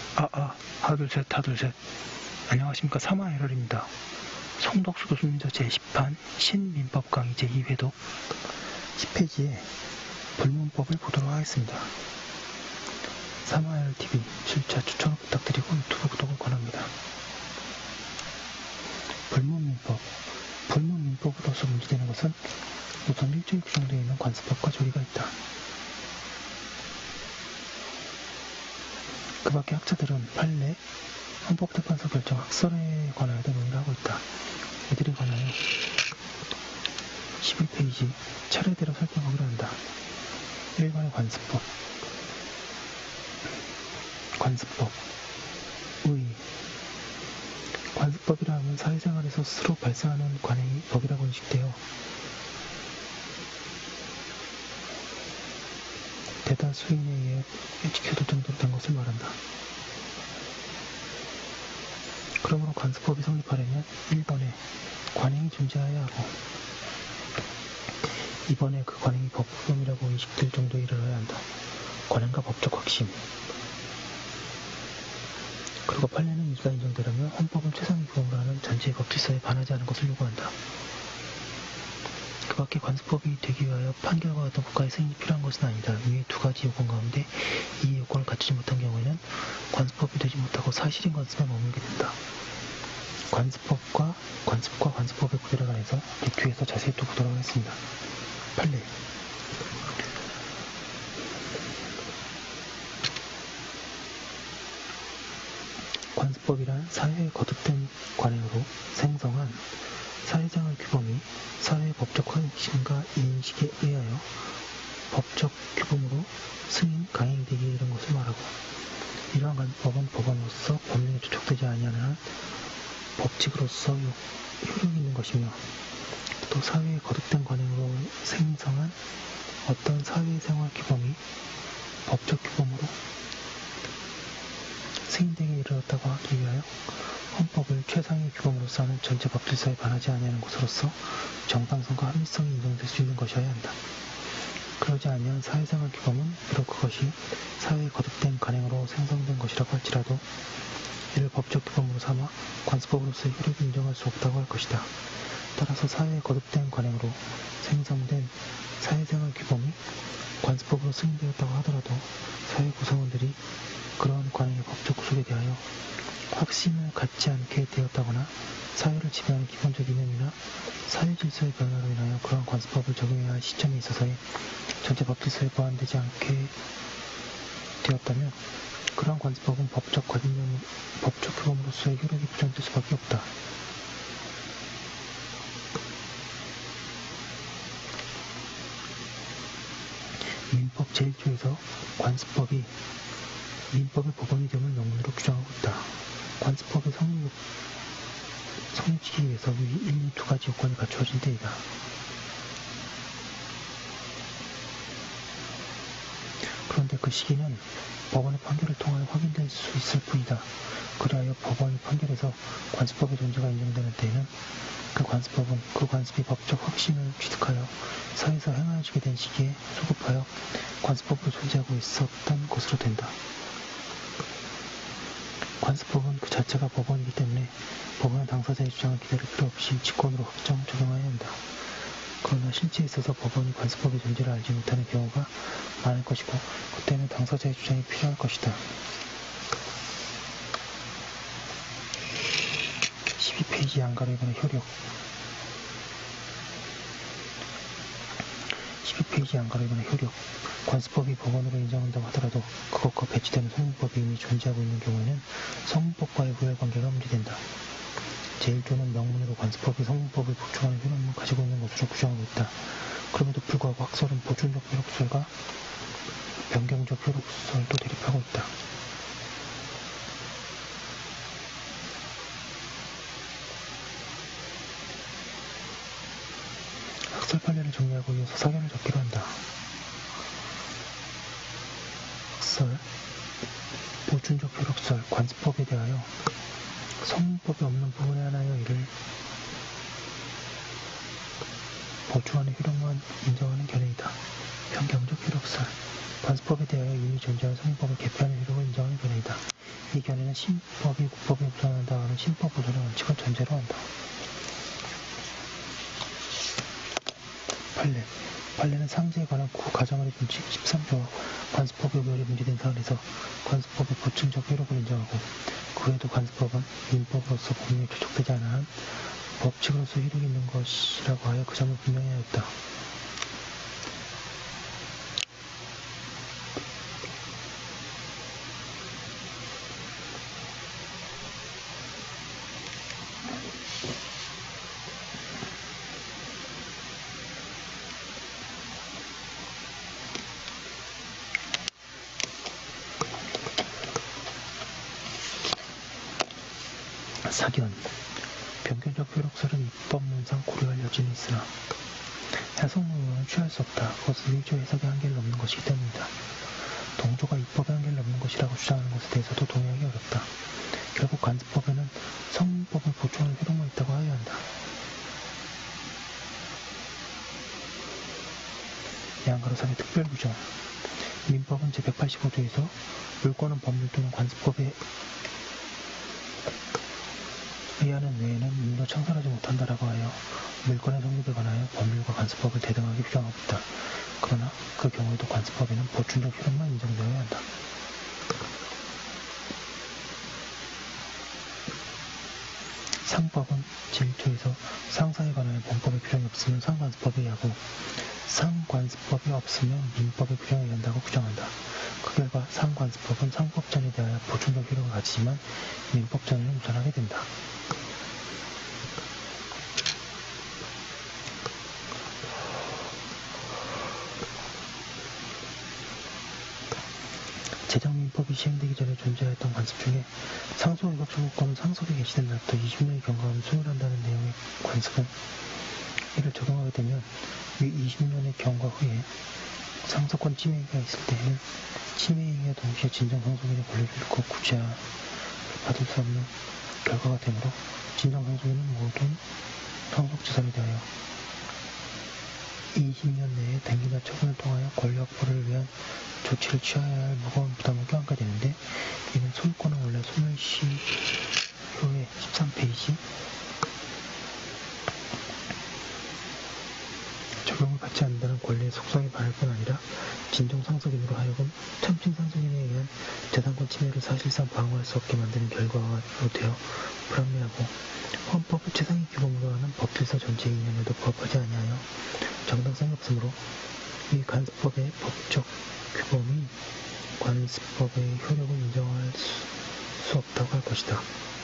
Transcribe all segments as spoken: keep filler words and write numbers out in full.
아아 하둘셋 하둘셋. 안녕하십니까. 사마에럴입니다. 송덕수 교수님도 제십 판 신민법 강의 제이 회독 십 페이지에 불문법을 보도록 하겠습니다. 사마에럴티비 실차 추천을 부탁드리고 유튜브 구독을 권합니다. 불문민법. 불문민법으로서 문제되는 것은 우선 일조에 규정되어 있는 관습법과 조리가 있다. 그 밖에 학자들은 판례, 헌법재판소 결정, 학설에 관하여도 논의를 하고 있다. 이들에 관하여 십일 페이지 차례대로 살펴보기로 한다. 일반의 관습법. 관습법. 의. 관습법이라 하면 사회생활에서 스스로 발생하는 관행이 법이라고 인식되어 대다수인에 의해 지켜질 정도로 된 것을 말한다. 그러므로 관습법이 성립하려면 일 번에 관행이 존재해야 하고 이 번에 그 관행이 법규범이라고 인식될 정도에 이르러야 한다. 관행과 법적 확신. 그리고 판례는 이가 인정되려면 헌법은 최상위 규범으로 하는 전체의 법질서에 반하지 않은 것을 요구한다. 그 밖에 관습법이 되기 위하여 판결과 같은 국가의 승인이 필요한 것은 아니다. 위의 두 가지 요건 가운데 이 요건을 갖추지 못한 경우에는 관습법이 되지 못하고 사실인 관습에 머물게 된다. 관습법과 관습과 관습법의 구별에 관해서 뒤에서 자세히 또 보도록 하겠습니다. 판례. 관습법이란 사회에 거듭된 관행으로 생성한 사회생활 규범이 사회의 법적 확신과 인식에 의하여 법적 규범으로 승인, 강행이 되기에 이른 것을 말하고 이러한 관습법은 법원으로서 법령에 조촉되지 아니하는 한 법칙으로서 효력이 있는 것이며 또 사회의 거듭된 관행으로 생성한 어떤 사회생활 규범이 법적 규범으로 승인되기에 이르렀다고 하기 위하여 헌법을 최상위 규범으로서 하는 전체 법질서에 반하지 아니하는 것으로서 정당성과 합리성이 인정될 수 있는 것이어야 한다. 그러지 아니한 사회생활 규범은 비록 그것이 사회의 거듭된 관행으로 생성된 것이라고 할지라도 이를 법적 규범으로 삼아 관습법으로서의 효력을 인정할 수 없다고 할 것이다. 따라서 사회의 거듭된 관행으로 생성된 사회생활 규범이 관습법으로 승인되었다고 하더라도 사회 구성원들이 그러한 관행의 법적 구속에 대하여 확신을 갖지 않게 되었다거나 사회를 지배하는 기본적 이념이나 사회 질서의 변화로 인하여 그러한 관습법을 적용해야 할 시점에 있어서의 전체 법질서에 보완되지 않게 되었다면 그러한 관습법은 법적 관념, 법적 규범으로서의 효력이 부정될 수밖에 없다. 민법 제일 조에서 관습법이 민법의 법원이 됨을 명문으로 규정하고 있다. 관습법의 성립, 성립시키기 위해서 위 일, 이 두 가지 요건이 갖추어진 때이다. 그런데 그 시기는 법원의 판결을 통하여 확인될 수 있을 뿐이다. 그리하여 법원의 판결에서 관습법의 존재가 인정되는 때에는 그 관습법은 그 관습이 법적 확신을 취득하여 사회에서 행하여지게 된 시기에 소급하여 관습법으로 존재하고 있었던 것으로 된다. 관습법은 그 자체가 법원이기 때문에 법원은 당사자의 주장을 기다릴 필요 없이 직권으로 확정 적용해야 한다. 그러나 실제에 있어서 법원이 관습법의 존재를 알지 못하는 경우가 많을 것이고 그때는 당사자의 주장이 필요할 것이다. 십이 페이지 안가로 이번에 효력. 십이 페이지 안가로 이번에 효력. 관습법이 법원으로 인정한다고 하더라도 그것과 배치되는 성문법이 이미 존재하고 있는 경우에는 성문법과의 후열관계가 문제된다. 제일 조는 명문으로 관습법이 성문법을 보충하는 효력만 가지고 있는 것으로 규정하고 있다. 그럼에도 불구하고 학설은 보충적 효력설과 변경적 효력설도 대립하고 있다. 학설 판례를 정리하고 이어서 사견을 적기로 한다. 학설, 보충적 효력설, 관습법에 대하여 성문법이 없는 부분에 하나여 이를 보충하는 효력만 인정하는 견해이다. 변경적 효력설, 관습법에 대하여 이미 존재하는 성문법을 개폐하는 효력을 인정하는 견해이다. 이 이 견해는 신법이 국법에 부정한다 하는 신법 보존의 원칙을 전제로 한다. 판례. 판례는 상제에 관한 구 가정의 준칙 십삼 조와 관습법의 의결이 문제된 사안에서 관습법의 보충적 효력을 인정하고 그 외에도 관습법은 민법으로서 법률에 조촉되지 않은 한 법칙으로서 효력이 있는 것이라고 하여 그 점을 분명히 하였다. 사견. 변경적 효력설은 입법론상 고려할 여지는 있으나 해석론으로는 취할 수 없다. 그것은 일조 해석의 한계를 넘는 것이기 때문이다. 동조가 입법의 한계를 넘는 것이라고 주장하는 것에 대해서도 동의하기 어렵다. 결국 관습법에는 성문법을 보충하는 효력만 있다고 하여야 한다. 양가로 삼의 특별규정. 민법은 제백팔십오 조에서 물권은 법률 또는 관습법에 의하는 외에는 민도 창설하지 못한다라고 하여 물권의 성립에 관하여 법률과 관습법을 대등하게 규정하고 있다. 그러나 그 경우에도 관습법에는 보충적 효력만 인정되어야 한다. 상법은 제일 조에서 상사에 관하여 본법의 규정이 없으면 상관습법에 의하고 상관습법이 없으면 민법의 규정에 의한다고 규정한다. 그 결과 상관습법은 상법전에 대하여 보충적 효력을 가지지만 민법전에는 우선하게 된다. 제정민법이 시행되기 전에 존재하였던 관습 중에 상속 위법 청구권은 상속이 개시된 날부터 이십 년이 경과하면 소멸한다는 내용의 관습은 이를 적용하게 되면 이 이십 년의 경과 후에 상속권 침해가 있을 때에는 침해행위와 동시에 진정상속인의 권리를 잃고 구제를 받을 수 없는 결과가 되므로 진정상속인은 모든 상속재산에 대하여 이십 년 내에 등기나 처분을 통하여 권리 확보를 위한 조치를 취하여야 할 무거운 부담을 껴안게 되는데 이는 소유권은 원래 소멸시효의 십삼 페이지 적용을 받지 않는다는 권리의 속성에 반할 뿐 아니라 진정상속인으로 하여금 참칭상속인에 의한 재산권 침해를 사실상 방어할 수 없게 만드는 결과로 되어 불합리하고 헌법을 최상위 규범으로 하는 법질서 전체의 이념에도 부합하지 아니하여 정당성이 없으므로 이 관습법의 법적 규범이 관습법의 효력을 인정할 수, 수 없다고 할 것이다.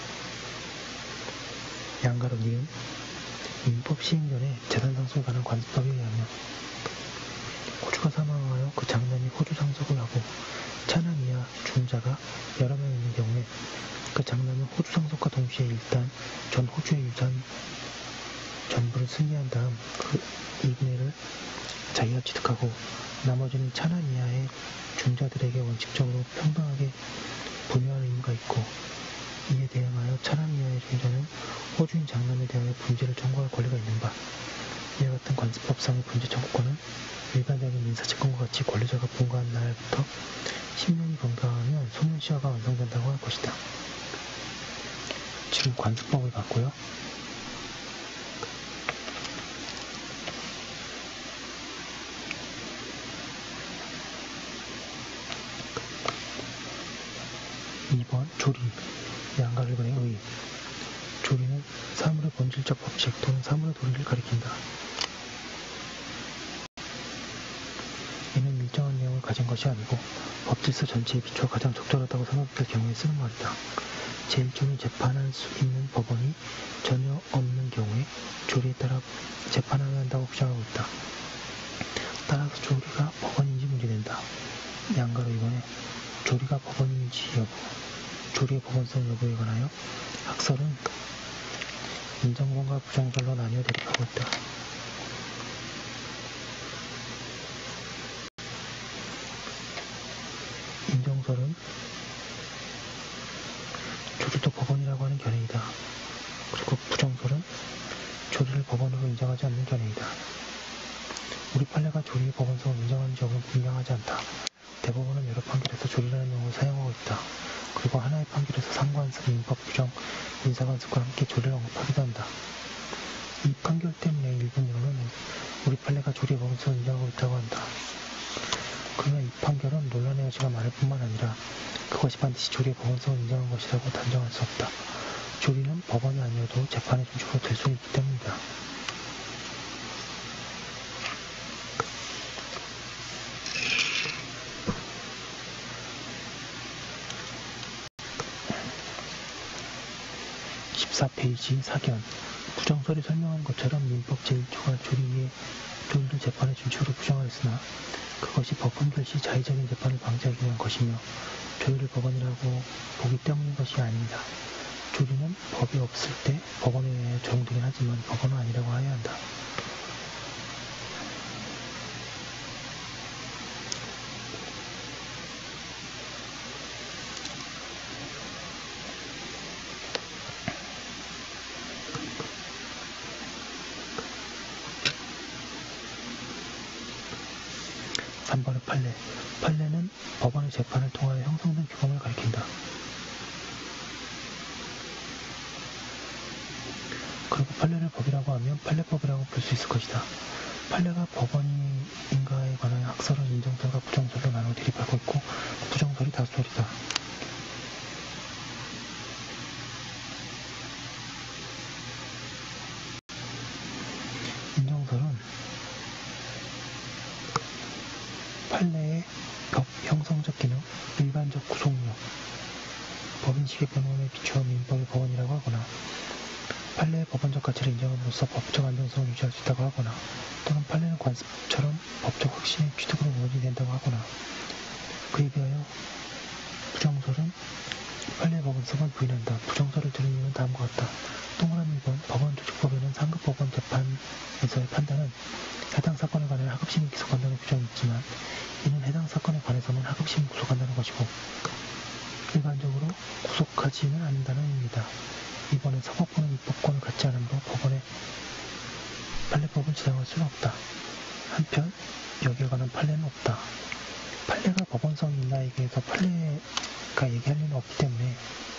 양가로 니은 민법 시행 전에 재산 상속에 관한 관습법에 의하면 호주가 사망하여 그 장남이 호주 상속을 하고 차남 이하 중자가 여러 명 있는 경우에 그 장남은 호주 상속과 동시에 일단 전 호주의 유산 전부를 승리한 다음 그 이분의 일을 자기가 취득하고 나머지는 차남 이하의 중자들에게 원칙적으로 평등하게 분유할 의무가 있고 이에 대응하여 차남 이하의 중자는 호주인 장남에 대하여 분재를 청구할 권리가 있는 바 이와 같은 관습법상의 분재 청구권은 일반적인 민사채권과 같이 권리자가 분가한 날부터 십 년이 경과하면 소멸시효가 완성된다고 할 것이다. 지금 관습법을 봤고요. 이 번 조리, 양가일본의 의. 조리는 사물의 본질적 법칙 또는 사물의 도리를 가리킨다. 이는 일정한 내용을 가진 것이 아니고 법질서 전체에 비춰 가장 적절하다고 생각될 경우에 쓰는 말이다. 제일 조는 재판할 수 있는 법원이 전혀 없는 경우에 조리에 따라 재판하여야 한다고 규정하고 있다. 따라서 조리가 법원인지 문제된다. 양가로 이번에 조리가 법원인지 여부, 조리의 법원성 여부에 관하여 학설은 인정설과 부정설로 나뉘어 대립하고 있다. 인정설은 조리도 법원이라고 하는 견해이다. 그리고 부정설은 조리를 법원으로 인정하지 않는 견해이다. 우리 판례가 조리의 법원성을 인정하는지 여부는 분명하지 않다. 대법원은 여러 판결에서 조리라는 용어를 사용하고 있다. 그리고 하나의 판결에서 상관습, 민법, 규정, 민사관습과 함께 조리를 언급하기도 한다. 이 판결 때문에 일본 언론은 우리 판례가 조리의 법원성을 인정하고 있다고 한다. 그러나 이 판결은 논란의 여지가 많을 뿐만 아니라 그것이 반드시 조리의 법원성을 인정한 것이라고 단정할 수 없다. 조리는 법원이 아니어도 재판의 준칙으로 될 수 있기 때문이다. 십사 페이지 사견. 부정설이 설명한 것처럼 민법 제일 조가 조리의 조리를 재판의 준칙으로 규정하였으나 그것이 법원결 시 자의적인 재판을 방지하기 위한 것이며 조리를 법원이라고 보기 때문인 것이 아닙니다. 조리는 법이 없을 때 법원에 의해 적용되긴 하지만 법원은 아니라고 해야 한다. 삼 번의 판례. 판례는 법원의 재판을 통하여 형성된 규범을 가리킨다. 그리고 판례를 법이라고 하면 판례법이라고 볼 수 있을 것이다. 판례가 법원인가에 관한 학설은 인정설과 부정설로 나누어 대립하고 있고 부정설이 다수설이다. 인정설은 판례의 법 형성적 기능, 일반적 구속력, 법인식의 변호원에 비추어 민법의 법원이라고 하거나 판례의 법원적 가치를 인정함으로써 법적 안정성을 유지할 수 있다고 하거나 또는 판례는 관습처럼 법적 확신의 취득으로 논의 된다고 하거나 그에 비하여 부정설은 판례의 법원성을 부인한다. 부정설을 들은 이유는 다음과 같다. 동그라미 일 번 법원 조직법에는 상급 법원 재판에서의 판단은 해당 사건에 관해 하급심이 기소한다는 규정이 있지만 이는 해당 사건에 관해서만 하급심이 구속한다는 것이고 일반적으로 구속하지는 않는다는 의미다. 이 번은 사법부는 입법권을 갖지 않으므로 법원의 판례법을 지정할 수는 없다. 한편 여기에 관한 판례는 없다. 판례가 법원성이 있나에 대해서 판례가 얘기할 리는 없기 때문에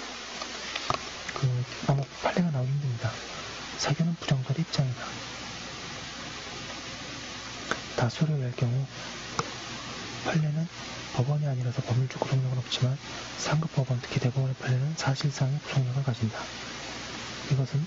그 아마 판례가 나오기 힘듭니다. 사견은 부정설의 입장이다. 다수를 의할 경우 판례는 법원이 아니라서 법률적 구속력은 없지만 상급 법원, 특히 대법원의 판례는 사실상의 구속력을 가진다. 이것은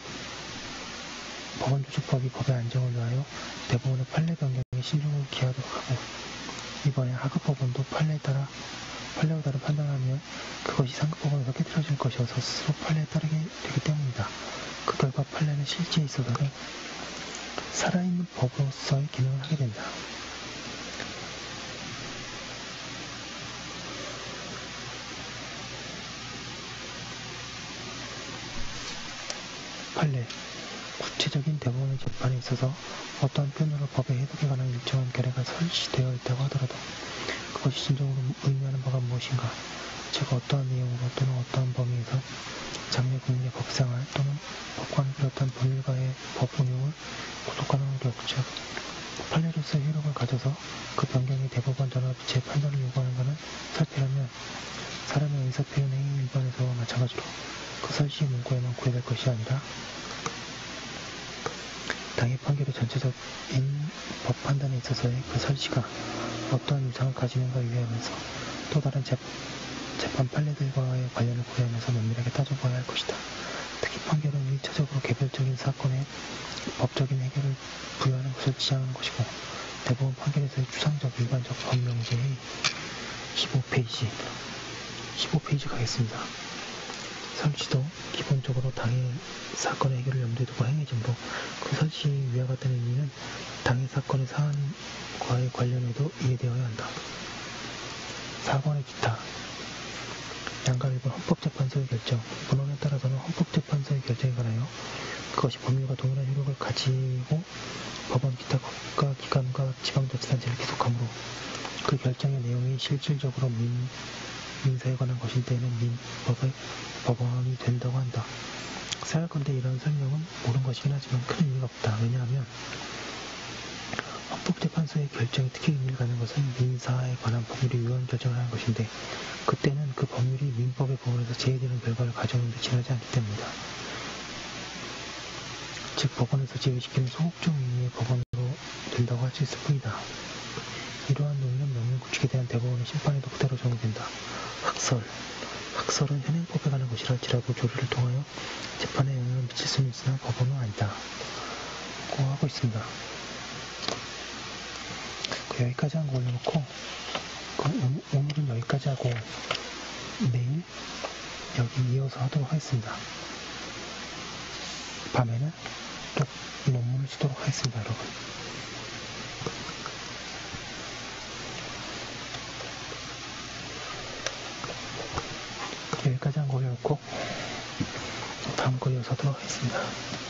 법원조직법이 법의 안정을 위하여 대법원의 판례 변경에 신중을 기하도록 하고 이번에 하급 법원도 판례에 따라 판례와 다른 판단을 하면 그것이 상급 법원에서 깨뜨려질 것이어서 스스로 판례에 따르게 되기 때문이다. 그 결과 판례는 실제에 있어서는 살아있는 법으로서의 기능을 하게 된다. 판례. 구체적인 대법원의 재판에 있어서 어떠한 표현으로 법의 해석에 관한 일정한 결례가 설치되어 있다고 하더라도 그것이 진정으로 의미하는 바가 무엇인가, 즉 어떠한 내용으로 또는 어떠한 범위에서 장래 국민의 법생활 또는 법관을 비롯한 법률가의 법 운용을 구속하는 격즉 판례로서의 효력을 가져서 그 변경이 대법원 전화 비치의 판단을 요구하는가는 살피려면 사람의 의사표현 행위 일반에서와 마찬가지로 그 설치의 문구에만 구애될 것이 아니라 당의 판결의 전체적인 법 판단에 있어서의 그 설치가 어떠한 유상을 가지는가에 의하면서 또 다른 재, 재판 판례들과의 관련을 고려하면서 면밀하게 따져봐야 할 것이다. 특히 판결은 일차적으로 개별적인 사건의 법적인 해결을 부여하는 것을 지향하는 것이고 대법원 판결에서의 추상적 일반적 법명제의 십오 페이지 십오 페이지 가겠습니다. 설치도 기본적으로 당의 사건의 해결을 염두에 두고 행해지므로 그 설치의 위와 같은 의미는 당의 사건의 사안과의 관련에도 이해되어야 한다. 사 번의 기타. 양가 일 번 헌법재판소의 결정. 본원에 따라서는 헌법재판소의 결정에 관하여 그것이 법률과 동일한 효력을 가지고 법원 기타 국가기관과 지방자치단체를 기속하므로 그 결정의 내용이 실질적으로 민, 민사에 관한 것일 때에는 민법의 법원이 된다고 한다. 생각건대 이런 설명은 옳은 것이긴 하지만 큰 의미가 없다. 왜냐하면 헌법재판소의 결정이 특히 의미를 갖는 것은 민사에 관한 법률이 위헌 결정을 하는 것인데 그때는 그 법률이 민법의 법원에서 제외되는 결과를 가져오는데 지나지 않기 때문이다. 즉 법원에서 제외시키는 소극적 의미의 법원으로 된다고 할 수 있을 뿐이다. 이러한 논리는 명령 구축에 대한 대법원의 심판에도 그대로 적용된다. 학설 학설은 현행법에 관한 것이라 할지라도 조례를 통하여 재판에 영향을 미칠 수는 있으나 법원은 아니다. 고 하고 있습니다. 그 여기까지 한 거 올려놓고 그 오늘은 여기까지 하고 내일 여기 이어서 하도록 하겠습니다. 밤에는 또 논문을 쓰도록 하겠습니다, 여러분. 여기까지 한 거 올려놓고 다음 거 이어서 하도록 하겠습니다.